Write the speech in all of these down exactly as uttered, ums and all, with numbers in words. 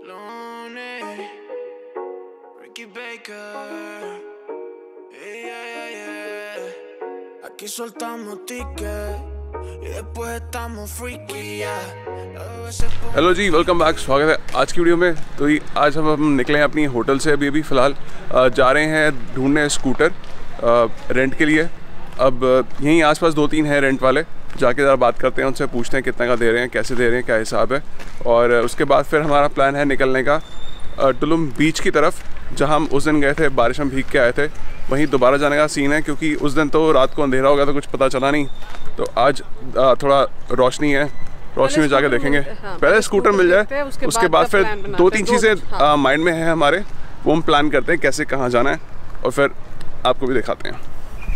Lonely, Ricky Baker. Yeah, yeah, yeah. Aquí soltamos ticket y después estamos freaky, yeah. Hello ji, welcome back. स्वागत है आज की video में। तो ये आज हम हम निकले हैं अपनी होटल से। अभी अभी फ़िलहाल जा रहे हैं ढूंढने स्कूटर रेंट के लिए। अब यहीं आसपास दो तीन हैं रेंट वाले, जाके ज़रा बात करते हैं, उनसे पूछते हैं कितना का दे रहे हैं, कैसे दे रहे हैं, क्या हिसाब है। और उसके बाद फिर हमारा प्लान है निकलने का टुलुम बीच की तरफ, जहाँ हम उस दिन गए थे, बारिश में भीग के आए थे। वहीं दोबारा जाने का सीन है, क्योंकि उस दिन तो रात को अंधेरा हो गया तो कुछ पता चला नहीं। तो आज थोड़ा रोशनी है, रोशनी में जाके देखेंगे। हाँ, पहले स्कूटर मिल जाए, उसके, उसके बाद फिर दो तीन चीज़ें हाँ। माइंड में है हमारे, वो हम प्लान करते हैं कैसे कहाँ जाना है, और फिर आपको भी दिखाते हैं।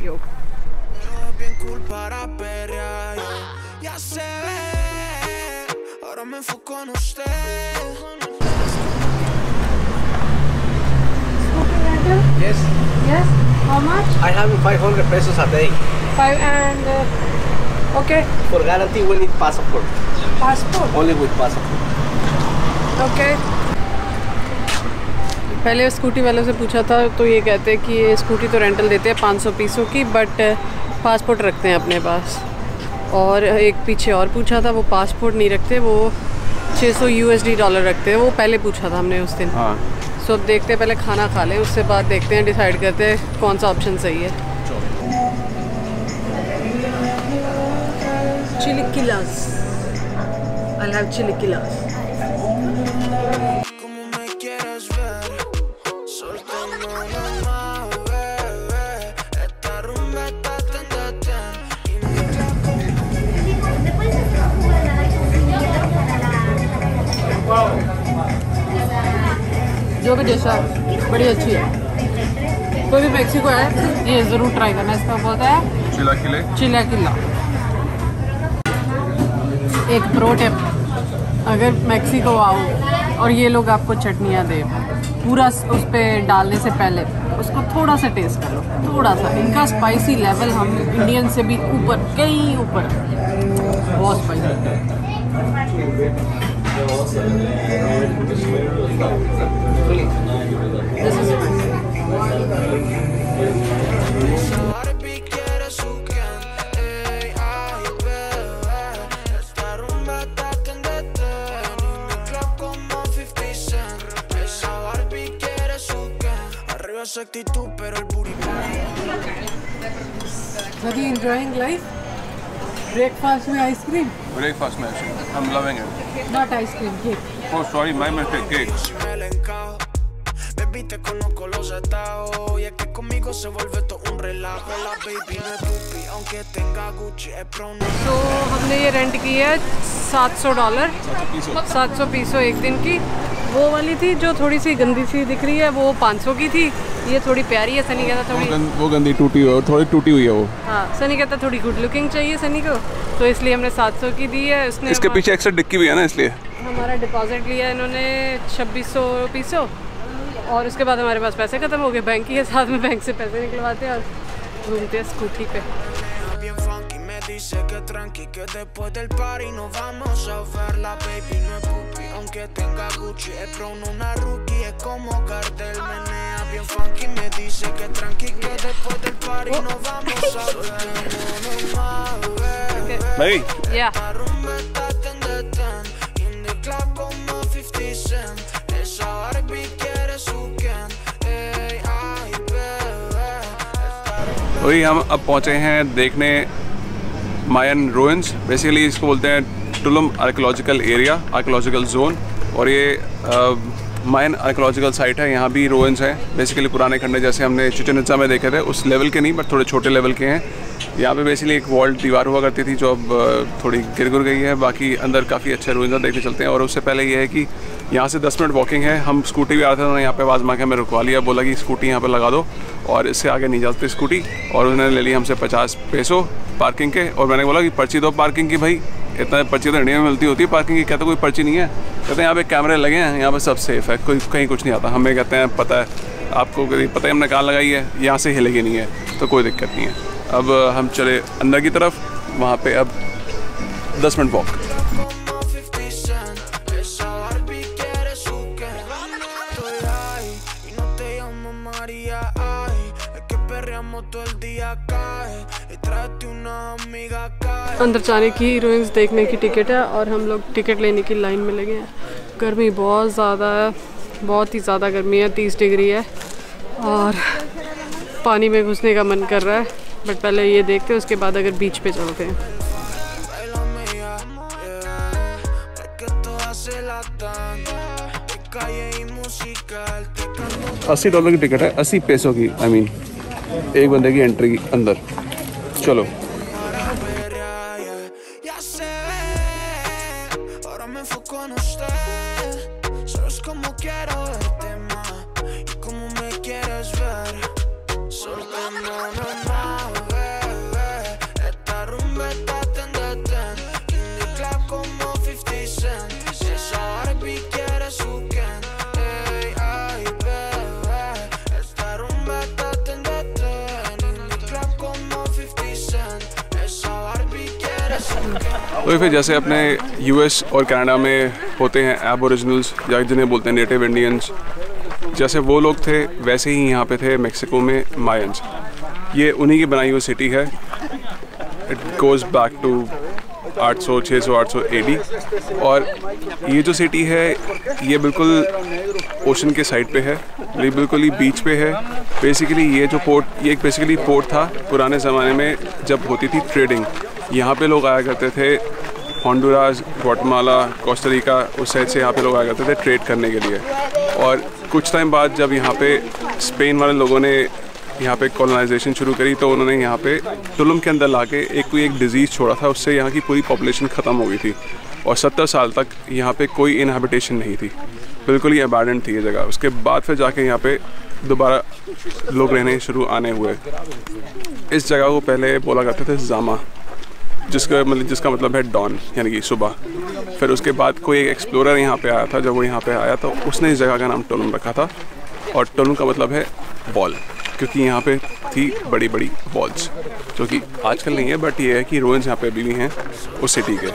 Yes. Yes. How much? I have five hundred pesos a day. Five and uh, okay. For guarantee, we need passport. Passport. Only with passport. Okay. पहले स्कूटी वालों से पूछा था तो ये कहते हैं कि ये स्कूटी तो रेंटल देते हैं पाँच सौ पीसों की, बट पासपोर्ट रखते हैं अपने पास। और एक पीछे और पूछा था, वो पासपोर्ट नहीं रखते, वो छः सौ यूएसडी डॉलर रखते हैं। वो पहले पूछा था हमने उस दिन। हाँ। सो अब देखते हैं, पहले खाना खा लें, उसके बाद देखते हैं, डिसाइड करते हैं कौन सा ऑप्शन सही है। चिलिकिलास, I'll have चिलिकिलास। जो भी डिश है बड़ी अच्छी है। कोई भी मेक्सिको है ये ज़रूर ट्राई करना। इसका बोलता है चिलाकिले चिलाकिला। एक प्रो टिप, अगर मेक्सिको आओ और ये लोग आपको चटनियाँ दे, पूरा उस पर डालने से पहले उसको थोड़ा सा टेस्ट कर लो, थोड़ा सा। इनका स्पाइसी लेवल हम इंडियन से भी ऊपर, कहीं ऊपर, बहुत spicy. Are you enjoying life? Breakfast में आइसक्रीम? Breakfast में ice cream, I'm loving it. Not ice cream, cake. Oh sorry, my mistake, cake. Baby, te conozco los estados y es que conmigo se vuelve todo un relajo. La baby no es pupi, aunque tenga Gucci es pro. तो हमने ये rent की है सात सौ dollar, सात सौ पीसो एक दिन की। वो वाली थी जो थोड़ी सी गंदी सी दिख रही है, वो पाँच सौ की थी। ये थोड़ी प्यारी है, सनी कहता थोड़ी, वो, गंद, वो गंदी टूटी हुई है, थोड़ी टूटी हुई है वो। हाँ, सनी कहता थोड़ी गुड लुकिंग चाहिए सनी को, तो इसलिए हमने सात सौ की दी है। उसने इसके पीछे एक्स्ट्रा डिक्की भी है ना, इसलिए हमारा डिपॉजिट लिया इन्होंने छब्बीस सौ पीसो। और उसके बाद हमारे पास पैसे ख़त्म हो गए बैंक के साथ में, बैंक से पैसे निकलवाते हैं और घूमते हैं स्कूटी पे। भाई या वही हम अब पहुँचे हैं देखने मायन रुइंस। बेसिकली इसको बोलते हैं Tulum archaeological area, archaeological zone. और ये मायन आर्कियोलॉजिकल साइट है, यहाँ भी रुइंस हैं। बेसिकली पुराने खंडर जैसे हमने चिचेन इत्जा में देखे थे, उस लेवल के नहीं, बट थोड़े छोटे लेवल के हैं। यहाँ पे बेसिकली एक वॉल दीवार हुआ करती थी जो अब थोड़ी गिर गिर गई है। बाकी अंदर काफ़ी अच्छे रुइंस देखने चलते हैं। और उससे पहले ये है कि यहाँ से दस मिनट वॉकिंग है। हम स्कूटी भी आ रहे थे, उन्होंने यहाँ पे आवाज़ मार के हमें रुकवा लिया, बोला कि स्कूटी यहाँ पे लगा दो और इससे आगे नहीं जाती स्कूटी। और उन्होंने ले ली हमसे पचास पैसों पार्किंग के। और मैंने बोला कि पर्ची दो पार्किंग की। भाई इतना पर्ची तो इंडिया में मिलती होती है पार्किंग की, कहते कोई पर्ची नहीं है। कहते हैं यहाँ पे कैमरे लगे हैं, यहाँ पे सब सेफ़ है, कोई कहीं कुछ नहीं आता। हमें कहते हैं पता है आपको, पता है हमने कहाँ लगाई है, यहाँ से हिलेगी नहीं है, तो कोई दिक्कत नहीं है। अब हम चले अंदर की तरफ, वहाँ पे अब दस minute walk. perreamos todo el día cae y tráete una amiga cae. अंदर जाने की हीरोइंस देखने की टिकट है और हम लोग टिकट लेने की लाइन में लगे हैं। गर्मी बहुत ज़्यादा है, बहुत ही ज़्यादा गर्मी है, तीस डिग्री है और पानी में घुसने का मन कर रहा है, बट पहले ये देखते हैं, उसके बाद अगर बीच पे चलते हैं। अस्सी डॉलर की टिकट है, अस्सी पैसों की, आई मीन एक बंदे की एंट्री अंदर। चलो तो फिर जैसे अपने यूएस और कनाडा में होते हैं एबोरिजिनल्स या जिन्हें बोलते हैं नेटिव इंडियंस, जैसे वो लोग थे वैसे ही यहाँ पे थे मेक्सिको में मायंस। ये उन्हीं की बनाई हुई सिटी है। इट गोज़ बैक टू आठ सौ छह सौ आठ सौ एडी। और ये जो सिटी है ये बिल्कुल ओशन के साइड पे है, ये बिल्कुल ही बीच पे है। बेसिकली ये जो पोर्ट, ये एक बेसिकली पोर्ट था पुराने ज़माने में जब होती थी ट्रेडिंग। यहाँ पे लोग आया करते थे, होंडुरास, ग्वाटेमाला, कोस्टा रिका, उस साइड से यहाँ पे लोग आया करते थे ट्रेड करने के लिए। और कुछ टाइम बाद जब यहाँ पे स्पेन वाले लोगों ने यहाँ पे कॉलोनाइजेशन शुरू करी तो उन्होंने यहाँ पे तुलुम के अंदर लाके एक कोई एक डिज़ीज़ छोड़ा था, उससे यहाँ की पूरी पॉपुलेशन ख़त्म हो गई थी और सत्तर साल तक यहाँ पे कोई इनहैबिटेशन नहीं थी, बिल्कुल ही अबैंडन थी ये जगह। उसके बाद फिर जाके यहाँ पे दोबारा लोग रहने शुरू आने हुए। इस जगह को पहले बोला करते थे जामा, जिसका मतलब जिसका मतलब है डॉन, यानी कि सुबह। फिर उसके बाद कोई एक एक्सप्लोरर यहाँ पे आया था, जब वो यहाँ पे आया तो उसने इस जगह का नाम टोलुम रखा था। और टोलुम का मतलब है वॉल, क्योंकि यहाँ पे थी बड़ी बड़ी वॉल्स, जो कि आजकल नहीं है, बट ये है कि रुइंस यहाँ पे अभी भी हैं उस सिटी के।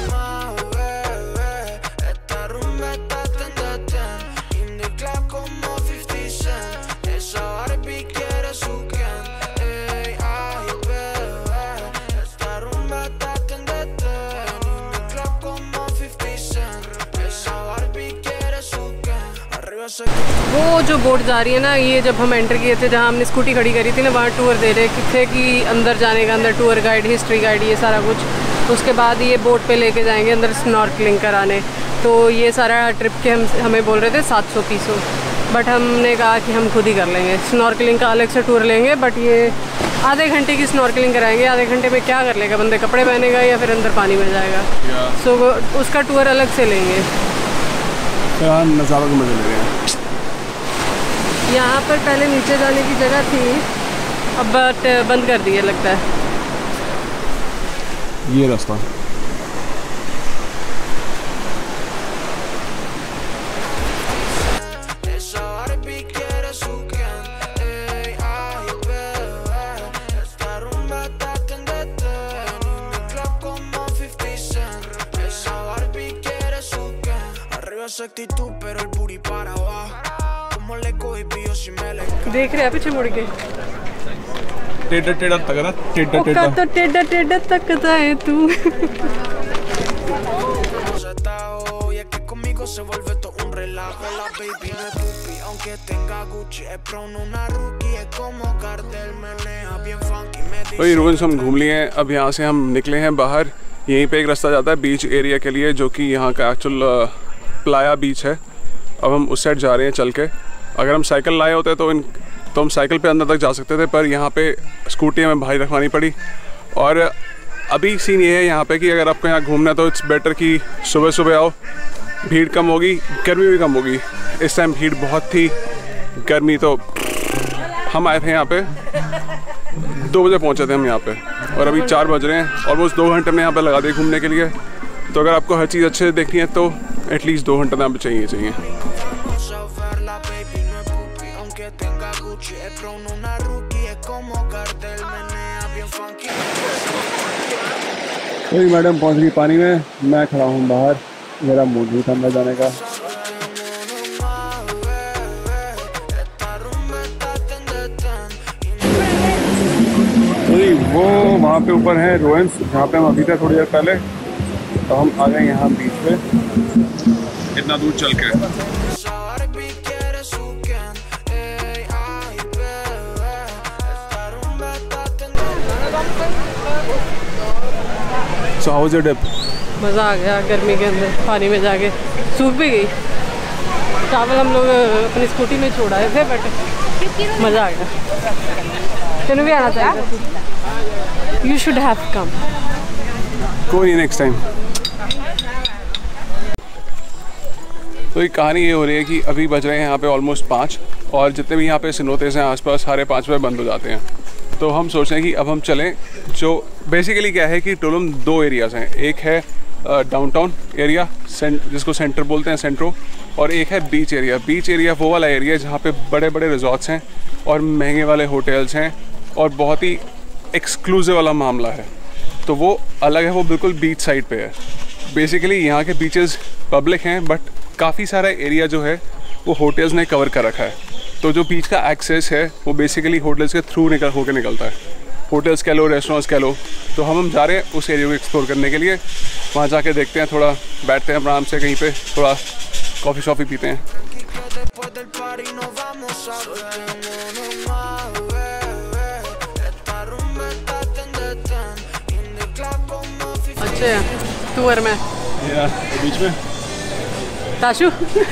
वो जो बोट जा रही है ना, ये जब हम एंटर किए थे, जहाँ हमने स्कूटी खड़ी करी थी ना, वहाँ टूर दे रहे थे कि अंदर जाने का, अंदर टूर गाइड, हिस्ट्री गाइड, ये सारा कुछ। उसके बाद ये बोट पे लेके जाएंगे अंदर स्नॉर्कलिंग कराने। तो ये सारा ट्रिप के हम हमें बोल रहे थे सात सौ पीसों, बट हमने कहा कि हम खुद ही कर लेंगे। स्नॉर्कलिंग का अलग से टूर लेंगे, बट ये आधे घंटे की स्नॉर्कलिंग कराएंगे। आधे घंटे में क्या कर लेगा बंदे, कपड़े पहनेगा या फिर अंदर पानी में जाएगा। सो so, उसका टूर अलग से लेंगे। नज़ारा को मज़े ले रहे हैं। यहाँ पर पहले नीचे जाने की जगह थी, अब बट बंद कर दी है लगता है। ये रास्ता देख रहे हैं पीछे मुड़ के, टेढ़ा टेढ़ा तगड़ा, टेढ़ा टेढ़ा तो टेढ़ा टेढ़ा तकता है तू। वही रुइंस हम घूम लिए हैं। अब यहाँ से हम निकले हैं बाहर। यहीं पे एक रास्ता जाता है बीच एरिया के लिए, जो कि यहाँ का एक्चुअल प्लाया बीच है। अब हम उस साइड जा रहे हैं चल के। अगर हम साइकिल लाए होते तो इन तो हम साइकिल पे अंदर तक जा सकते थे, पर यहाँ पे स्कूटी हमें भारी रखवानी पड़ी। और अभी सीन ये है यहाँ पे कि अगर आपको यहाँ घूमना है तो इट्स बेटर कि सुबह सुबह आओ, भीड़ कम होगी, गर्मी भी कम होगी। इस टाइम भीड़ बहुत थी, गर्मी तो। हम आए थे यहाँ पे दो बजे पहुँचे थे हम यहाँ पे, और अभी चार बज रहे हैं। ऑलमोस्ट दो घंटे हमने यहाँ पे लगा दिए घूमने के लिए। तो अगर आपको हर चीज़ अच्छे से देखनी है तो एटलीस्ट दो घंटे यहाँ पे चाहिए चाहिए। वही मैडम पहुँच गई पानी में, मैं खड़ा हूँ बाहर, मेरा मूड नहीं था अंदर जाने का। वो वहाँ पे ऊपर है रोएंस, जहाँ पे हम अभी थे थोड़ी देर पहले। तो हम आ गए यहाँ बीच पे इतना दूर चल के। So how was your dip? मज़ा आ गया गर्मी के अंदर पानी में जाके, सूख भी गई। चावल हम लोग अपनी स्कूटी में छोड़ आए थे, बट मज़ा आ गया। तेनू भी आना चाहिए। You should have come. कोई नहीं, नेक्स्ट टाइम। तो एक कहानी ये हो रही है कि अभी बज रहे हैं यहाँ पे ऑलमोस्ट पाँच, और जितने भी यहाँ पे सिनोतेस हैं आसपास साढ़े पाँच बजे बंद हो जाते हैं। तो हम सोच रहे हैं कि अब हम चलें। जो बेसिकली क्या है कि टुलुम दो एरियाज़ हैं, एक है डाउनटाउन एरिया जिसको सेंटर बोलते हैं, सेंट्रो, और एक है बीच एरिया। बीच एरिया वो वाला एरिया है जहाँ पे बड़े बड़े रिजॉर्ट्स हैं और महंगे वाले होटल्स हैं और बहुत ही एक्सक्लूसिव वाला मामला है। तो वो अलग है, वो बिल्कुल बीच साइड पे है। बेसिकली यहाँ के बीचेस पब्लिक हैं, बट काफ़ी सारा एरिया जो है वो होटल्स ने कवर कर रखा है। तो जो बीच का एक्सेस है वो बेसिकली होटल्स के थ्रू निकल होकर निकलता है, होटल्स कह लो, रेस्टोरेंट्स कह लो। तो हम हम जा रहे हैं उस एरिया को एक्सप्लोर करने के लिए। वहाँ जाके देखते हैं, थोड़ा बैठते हैं आराम से कहीं पे, थोड़ा कॉफ़ी शॉफ़ी पीते हैं। अच्छा टूर में या बीच में ताशु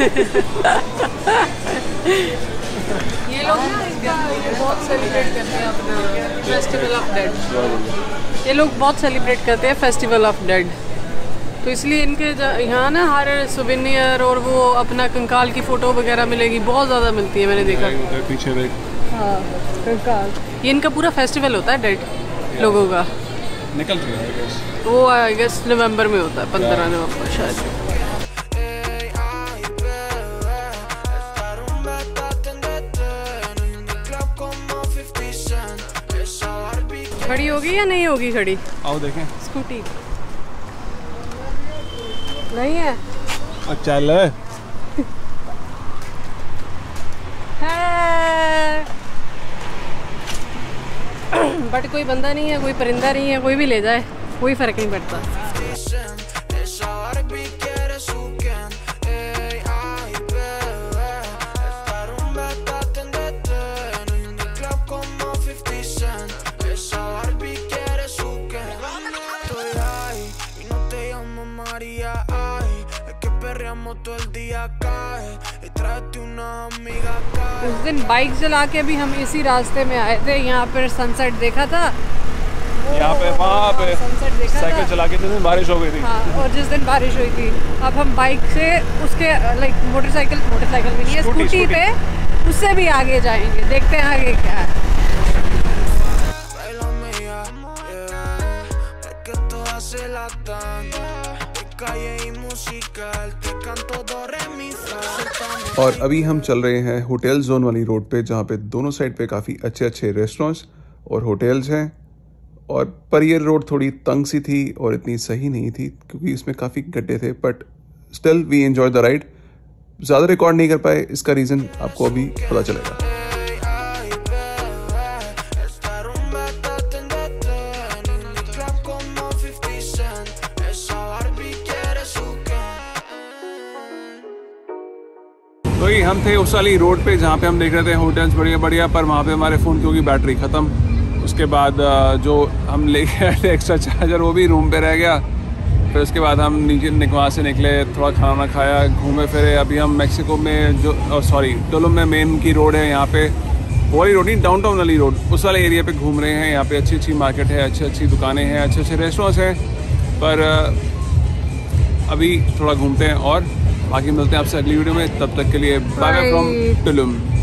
ये लोग ना इनका ये बहुत सेलिब्रेट करते हैं अपना फेस्टिवल ऑफ डेड। ये लोग बहुत सेलिब्रेट करते हैं फेस्टिवल ऑफ डेड, तो इसलिए इनके यहाँ ना हर सुवेनियर और वो अपना कंकाल की फ़ोटो वगैरह मिलेगी, बहुत ज़्यादा मिलती है, मैंने देखा। पीछे देख, हाँ कंकाल, ये इनका पूरा फेस्टिवल होता है डेड लोगों का। निकल रही है वो आई गेस नवंबर में होता है, पंद्रह नवंबर शायद। खड़ी होगी या नहीं होगी खड़ी? आओ देखें। स्कूटी नहीं है। चल बट कोई बंदा नहीं है, कोई परिंदा नहीं है, कोई भी ले जाए कोई फर्क नहीं पड़ता। उस दिन बाइक चला के भी हम इसी रास्ते में आए थे, यहाँ पर सनसेट देखा था, यहाँ पे वहाँ पे सनसेट देखा साइकिल था। चला के जिस दिन बारिश हो गई थी। हाँ, और जिस दिन बारिश हुई थी, अब हम बाइक से उसके लाइक मोटरसाइकिल मोटरसाइकिल भी नहीं है, स्कूटी, स्कूटी स्कूटी पे उससे भी आगे जाएंगे, देखते हैं आगे क्या है। और अभी हम चल रहे हैं होटल जोन वाली रोड पे, जहाँ पे दोनों साइड पे काफ़ी अच्छे अच्छे रेस्टोरेंट्स और होटल्स हैं। और पर ये रोड थोड़ी तंग सी थी और इतनी सही नहीं थी क्योंकि इसमें काफ़ी गड्ढे थे, but still we enjoy the ride. ज़्यादा रिकॉर्ड नहीं कर पाए, इसका रीज़न आपको अभी पता चलेगा। तो ये हम थे उस वाली रोड पे जहाँ पे हम देख रहे थे होटल्स बढ़िया बढ़िया, पर वहाँ पे हमारे फ़ोन की होगी बैटरी ख़त्म। उसके बाद जो हम लेके आए थे एक्स्ट्रा चार्जर वो भी रूम पे रह गया। फिर उसके बाद हम नीचे निकवा से निकले, थोड़ा खाना खाया, घूमे फिरे। अभी हम मैक्सिको में जो सॉरी टुलुम में मेन की रोड है, यहाँ पे वो वाली रोड नहीं, डाउनटाउन वाली रोड, उस वाले एरिया पे घूम रहे हैं। यहाँ पे अच्छी अच्छी मार्केट है, अच्छी अच्छी दुकानें हैं, अच्छे अच्छे रेस्टोरेंट्स हैं। पर अभी थोड़ा घूमते हैं और बाकी मिलते हैं आपसे अगली वीडियो में। तब तक के लिए बाय बाय फ्रॉम टुलुम।